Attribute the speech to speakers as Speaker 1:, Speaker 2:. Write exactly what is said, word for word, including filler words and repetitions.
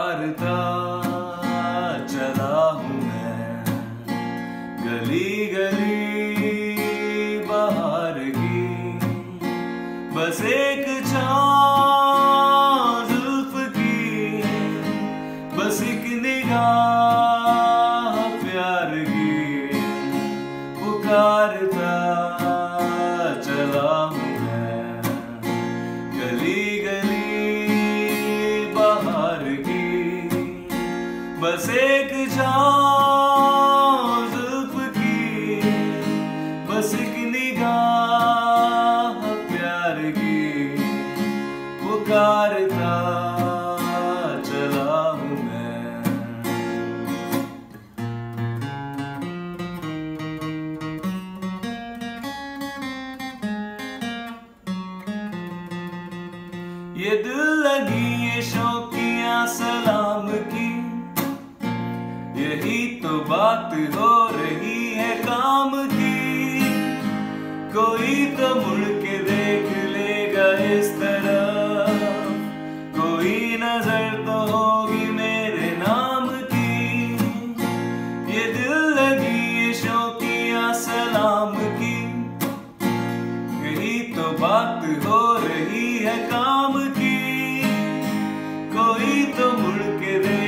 Speaker 1: पुकारता चला हूँ मैं गली गली बाहर की, बस एक छाँव जुल्फ की, बस एक निगाह प्यार की। पुकारता चला हूँ मैं गली गली बाहर की, बस एक छाँव जुल्फ की, बस एक निगाह प्यार की। पुकारता चला हूँ मैं। ये दिल लगी ये शौकियां सलाम की, यही तो बात हो रही है काम की। कोई तो मुड़ के देख लेगा इस तरफ, कोई नजर तो होगी मेरे नाम की। ये दिल लगी ये शौकियां सलाम की, यही तो बात हो रही है काम की। कोई तो मुड़ के दे